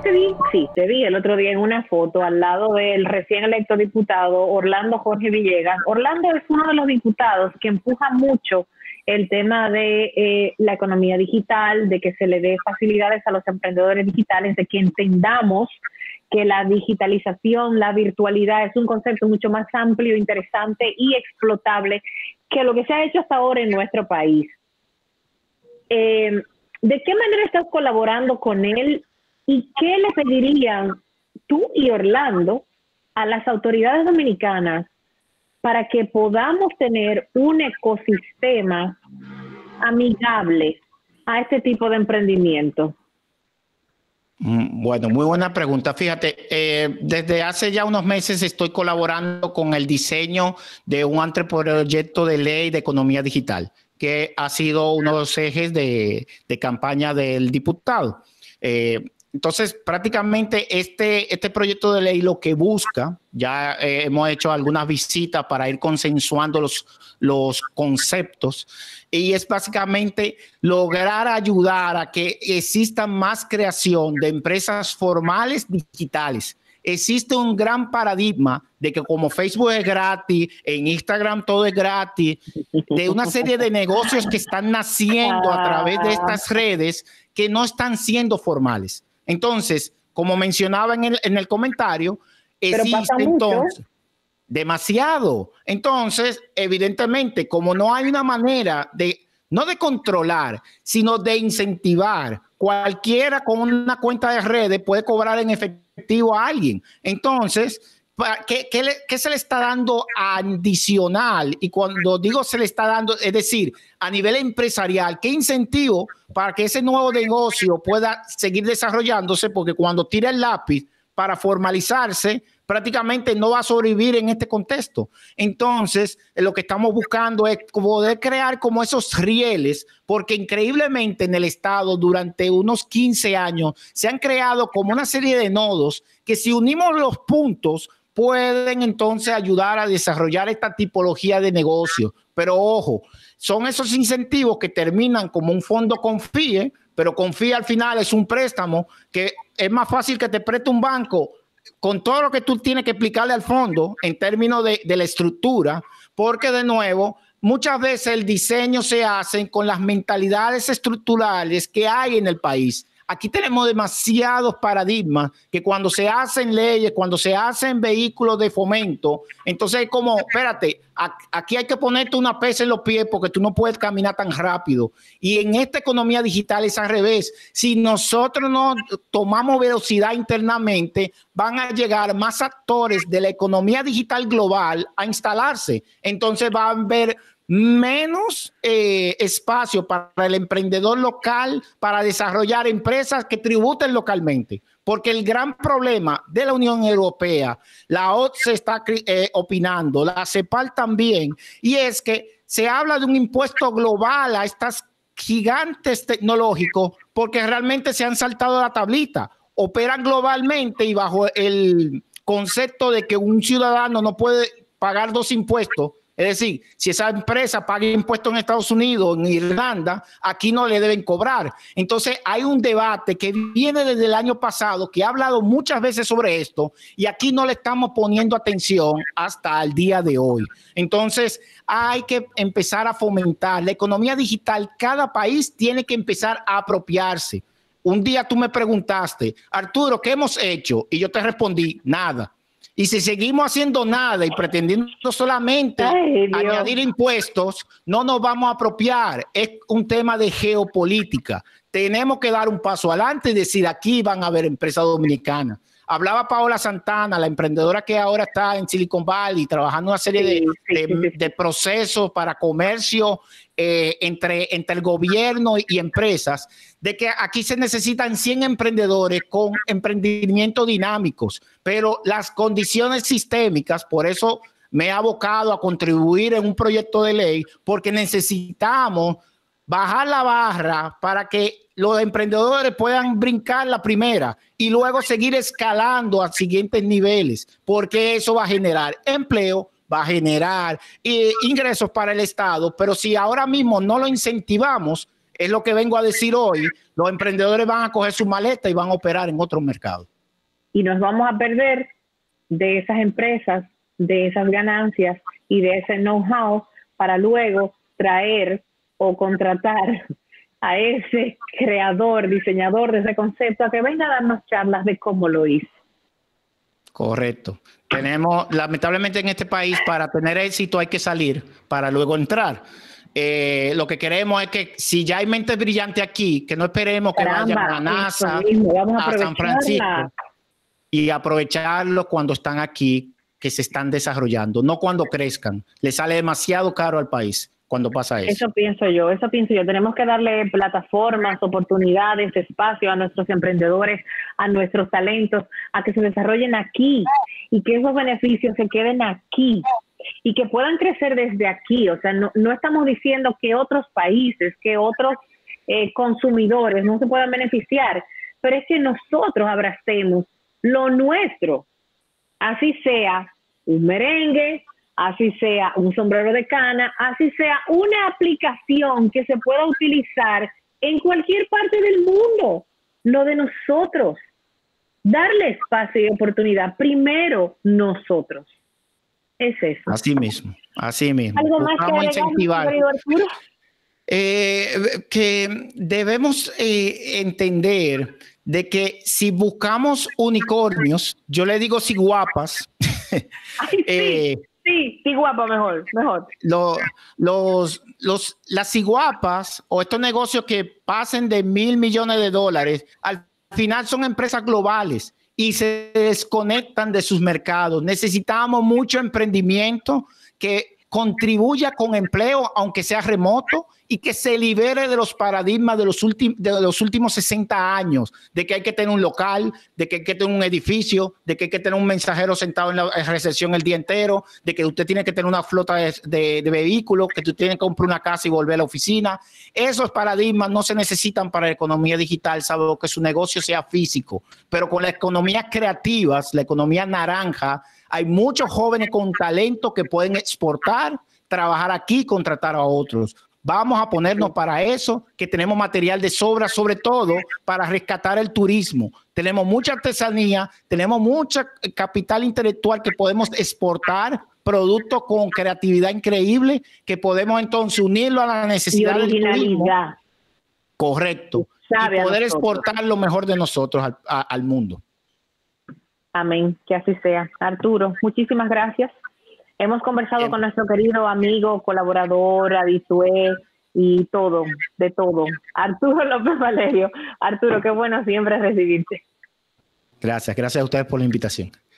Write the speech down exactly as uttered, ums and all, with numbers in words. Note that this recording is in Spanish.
te vi, sí, te vi el otro día en una foto al lado del recién electo diputado Orlando Jorge Villegas. Orlando es uno de los diputados que empuja mucho el tema de eh, la economía digital, de que se le dé facilidades a los emprendedores digitales, de que entendamos que la digitalización, la virtualidad es un concepto mucho más amplio, interesante y explotable que lo que se ha hecho hasta ahora en nuestro país. Eh, ¿De qué manera estás colaborando con él y qué le pedirían tú y Orlando a las autoridades dominicanas para que podamos tener un ecosistema amigable a este tipo de emprendimiento? Bueno, muy buena pregunta. Fíjate, eh, desde hace ya unos meses estoy colaborando con el diseño de un anteproyecto de ley de economía digital, que ha sido uno de los ejes de, de campaña del diputado. Eh, entonces, prácticamente este, este proyecto de ley lo que busca, ya eh, hemos hecho algunas visitas para ir consensuando los, los conceptos, y es básicamente lograr ayudar a que exista más creación de empresas formales digitales. Existe un gran paradigma de que como Facebook es gratis, en Instagram todo es gratis, de una serie de negocios que están naciendo a través de estas redes que no están siendo formales. Entonces, como mencionaba en el, en el comentario, existe entonces demasiado. Entonces, evidentemente, como no hay una manera de, no de controlar, sino de incentivar, cualquiera con una cuenta de redes puede cobrar en efectivo a alguien. Entonces, ¿qué, qué, le, qué se le está dando adicional? Y cuando digo se le está dando, es decir, a nivel empresarial, ¿qué incentivo para que ese nuevo negocio pueda seguir desarrollándose? Porque cuando tira el lápiz para formalizarse, prácticamente no va a sobrevivir en este contexto. Entonces, lo que estamos buscando es poder crear como esos rieles, porque increíblemente en el Estado durante unos quince años se han creado como una serie de nodos que si unimos los puntos pueden entonces ayudar a desarrollar esta tipología de negocio. Pero ojo, son esos incentivos que terminan como un fondo Confíe, pero Confíe al final es un préstamo que es más fácil que te preste un banco con todo lo que tú tienes que explicarle al fondo en términos de, de la estructura, porque de nuevo, muchas veces el diseño se hace con las mentalidades estructurales que hay en el país. Aquí tenemos demasiados paradigmas que cuando se hacen leyes, cuando se hacen vehículos de fomento, entonces es como, espérate, aquí hay que ponerte una pesa en los pies porque tú no puedes caminar tan rápido. Y en esta economía digital es al revés. Si nosotros no tomamos velocidad internamente, van a llegar más actores de la economía digital global a instalarse. Entonces va a haber menos eh, espacio para el emprendedor local para desarrollar empresas que tributen localmente. Porque el gran problema de la Unión Europea, la O C D E está eh, opinando, la CEPAL también, y es que se habla de un impuesto global a estas gigantes tecnológicos porque realmente se han saltado la tablita, operan globalmente y bajo el concepto de que un ciudadano no puede pagar dos impuestos. Es decir, si esa empresa paga impuestos en Estados Unidos, en Irlanda, aquí no le deben cobrar. Entonces, hay un debate que viene desde el año pasado, que ha hablado muchas veces sobre esto, y aquí no le estamos poniendo atención hasta el día de hoy. Entonces, hay que empezar a fomentar la economía digital. Cada país tiene que empezar a apropiarse. Un día tú me preguntaste, Arturo, ¿qué hemos hecho? Y yo te respondí, nada. Y si seguimos haciendo nada y pretendiendo solamente Ay, añadir impuestos, no nos vamos a apropiar. Es un tema de geopolítica. Tenemos que dar un paso adelante y decir, aquí van a haber empresas dominicanas. Hablaba Paola Santana, la emprendedora que ahora está en Silicon Valley, trabajando una serie de, de, de procesos para comercio eh, entre, entre el gobierno y empresas, de que aquí se necesitan cien emprendedores con emprendimientos dinámicos, pero las condiciones sistémicas, por eso me he abocado a contribuir en un proyecto de ley, porque necesitamos bajar la barra para que los emprendedores puedan brincar la primera y luego seguir escalando a siguientes niveles, porque eso va a generar empleo, va a generar eh, ingresos para el Estado, pero si ahora mismo no lo incentivamos, Es lo que vengo a decir hoy. Los emprendedores van a coger su maleta y van a operar en otros mercados. Y nos vamos a perder de esas empresas, de esas ganancias y de ese know-how para luego traer o contratar a ese creador, diseñador de ese concepto a que venga a darnos charlas de cómo lo hizo. Correcto. Tenemos, lamentablemente en este país, para tener éxito hay que salir para luego entrar. Eh, lo que queremos es que si ya hay mentes brillantes aquí, que no esperemos que Caramba, vayan a la NASA, vamos a, a San Francisco, y aprovecharlo cuando están aquí, que se están desarrollando, no cuando crezcan. Le sale demasiado caro al país cuando pasa eso. Eso pienso yo, eso pienso yo. Tenemos que darle plataformas, oportunidades, espacio a nuestros emprendedores, a nuestros talentos, a que se desarrollen aquí y que esos beneficios se queden aquí y que puedan crecer desde aquí. O sea, no, no estamos diciendo que otros países, que otros eh, consumidores no se puedan beneficiar, pero es que nosotros abracemos lo nuestro, así sea un merengue, así sea un sombrero de cana, así sea una aplicación que se pueda utilizar en cualquier parte del mundo, lo de nosotros. Darle espacio y oportunidad primero nosotros. Es eso. Así mismo, así mismo. ¿Algo más Vamos que a incentivar. Arturo? Eh, que debemos eh, entender de que si buscamos unicornios, yo le digo ciguapas. Ay, sí, eh, sí, ciguapa mejor, mejor. Lo, los, los, las ciguapas o estos negocios que pasen de mil millones de dólares, al final son empresas globales y se desconectan de sus mercados. Necesitamos mucho emprendimiento que contribuya con empleo, aunque sea remoto, y que se libere de los paradigmas de los, de los últimos sesenta años, de que hay que tener un local, de que hay que tener un edificio, de que hay que tener un mensajero sentado en la recepción el día entero, de que usted tiene que tener una flota de, de, de vehículos, que tú tienes que comprar una casa y volver a la oficina. Esos paradigmas no se necesitan para la economía digital, salvo que su negocio sea físico. Pero con las economías creativas, la economía naranja, hay muchos jóvenes con talento que pueden exportar, trabajar aquí y contratar a otros. Vamos a ponernos para eso, que tenemos material de sobra, sobre todo para rescatar el turismo. Tenemos mucha artesanía, tenemos mucha capital intelectual que podemos exportar, productos con creatividad increíble, que podemos entonces unirlo a la necesidad del turismo. Correcto. Y poder exportar lo mejor de nosotros al, a, al mundo. Amén, que así sea. Arturo, muchísimas gracias. Hemos conversado Bien. con nuestro querido amigo, colaborador, habitué y todo, de todo. Arturo López Valerio. Arturo, qué bueno siempre recibirte. Gracias, gracias a ustedes por la invitación.